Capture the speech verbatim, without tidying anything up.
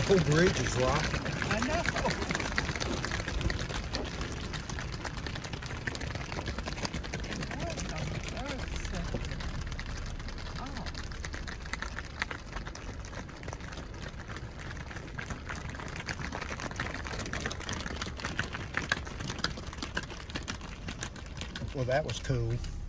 whole bridge is rock. I know. Well, that was cool.